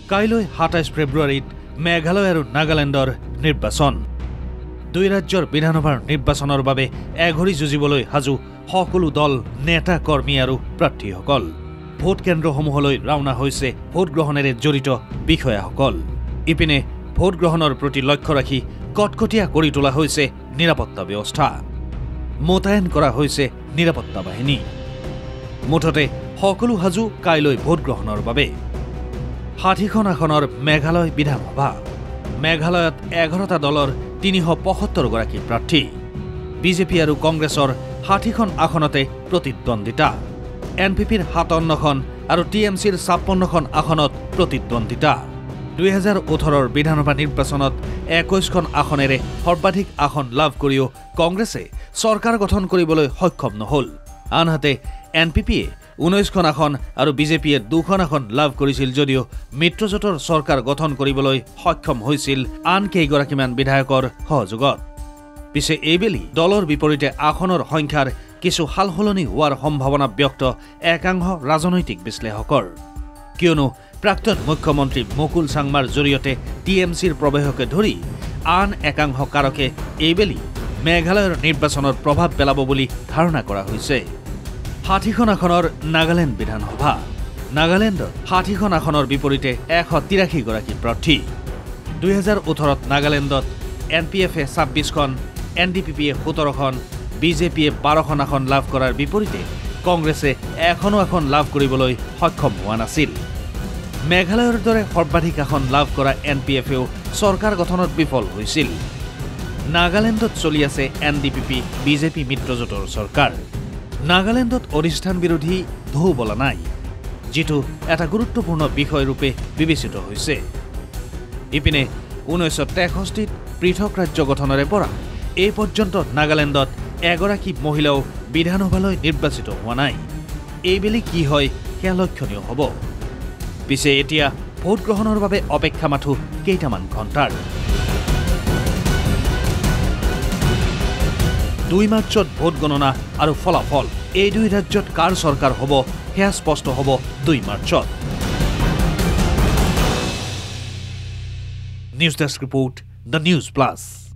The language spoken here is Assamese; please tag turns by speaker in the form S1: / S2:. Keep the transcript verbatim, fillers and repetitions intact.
S1: কাইলৈ সাতাইশ ফেব্ৰুৱাৰীত মেঘালয় আৰু নাগালেণ্ডৰ নিৰ্বাচন দুই ৰাজ্যৰ বিধানসভাৰ নিৰ্বাচনৰ বাবে এঘৰি যুঁজিবলৈ সাজু সকলো দল নেতা কৰ্মী আৰু প্ৰাৰ্থীসকল ভোট কেন্দ্ৰসমূহলৈ ৰাওনা হৈছে ভোট গ্ৰহণেৰে জড়িত বিষয়াসকল ইপিনে ভোট গ্ৰহণৰ প্ৰতি লক্ষ্য ৰাখি কটকটীয়া কৰি তোলা হৈছে নিৰাপত্তা ব্যৱস্থা মোতায়েন কৰা হৈছে নিৰাপত্তা বাহিনী মুঠতে সকলো সাজু কাইলৈ ভোট গ্ৰহণৰ বাবে ষাঠিখন আসনৰ মেঘালয় বিধানসভা মেঘালয়ত এঘাৰটা দলৰ তিনিশ পঁয়সত্তৰ গৰাকী প্ৰাৰ্থী বিজেপি আৰু কংগ্ৰেছৰ ষাঠিখন আসনতে প্ৰতিদ্বন্দ্বিতা এন পি পিৰ সাতাৱন্নখন আৰু টি এম চিৰ ছাপন্নখন আসনত প্ৰতিদ্বন্দ্বিতা দুই হাজাৰ ওঠৰৰ বিধানসভা নিৰ্বাচনত একৈশখন আসনেৰে সৰ্বাধিক আসন লাভ কৰিও কংগ্ৰেছে চৰকাৰ গঠন কৰিবলৈ সক্ষম নহল আনহাতে এন পি পিয়ে ঊনৈশখন আসন আৰু বিজেপিয়ে দুখন আসন লাভ কৰিছিল যদিও মিত্ৰজোঁটৰ চৰকাৰ গঠন কৰিবলৈ সক্ষম হৈছিল আন কেইগৰাকীমান বিধায়কৰ সহযোগত পিছে এইবেলি দলৰ বিপৰীতে আসনৰ সংখ্যাৰ কিছু সালসলনি হোৱাৰ সম্ভাৱনা ব্যক্ত একাংশ ৰাজনৈতিক বিশ্লেষকৰ কিয়নো প্ৰাক্তন মুখ্যমন্ত্ৰী মুকুল চাংমাৰ জৰিয়তে টি এম চিৰ প্ৰৱেশকে ধৰি আন একাংশ কাৰকে এইবেলি মেঘালয়ৰ নিৰ্বাচনত প্ৰভাৱ পেলাব বুলি ধাৰণা কৰা হৈছে ষাঠিখন আসনৰ নাগালেণ্ড বিধানসভা নাগালেণ্ডৰ ষাঠিখন আসনৰ বিপৰীতে এশ তিৰাশী গৰাকী প্ৰাৰ্থী দুই হাজাৰ ওঠৰত নাগালেণ্ডত এন পি এফে ছাব্বিছখন এন ডি পি পিয়ে সোতৰখন বিজেপিয়ে বাৰখন আসন লাভ কৰাৰ বিপৰীতে কংগ্ৰেছে এখনো আসন লাভ কৰিবলৈ সক্ষম হোৱা নাছিল মেঘালয়ৰ দৰে সৰ্বাধিক আসন লাভ কৰা এন পি এফেও চৰকাৰ গঠনত বিফল হৈছিল নাগালেণ্ডত চলি আছে N D P P BJP মিত্ৰজোঁটৰ চৰকাৰ নাগালেণ্ডত অধিষ্ঠান বিৰোধী ঢৌ বলা নাই যিটো এটা গুৰুত্বপূৰ্ণ বিষয় ৰূপে বিবেচিত হৈছে ইপিনে ঊনৈছশ তেষষ্ঠিত পৃথক ৰাজ্য গঠনৰে পৰা এই পৰ্যন্ত নাগালেণ্ডত এগৰাকী মহিলাও বিধানসভালৈ নিৰ্বাচিত হোৱা নাই এইবেলি কি হয় সেয়া লক্ষণীয় হ'ব পিছে এতিয়া ভোট গ্ৰহণৰ বাবে অপেক্ষা মাথো কেইটামান ঘণ্টাৰ দুই মাৰ্চত ভোট গণনা আৰু ফলাফল এই দুই ৰাজ্যত কাৰ চৰকাৰ হ'ব সেয়া স্পষ্ট হ'ব দুই মাৰ্চত news desk report the news plus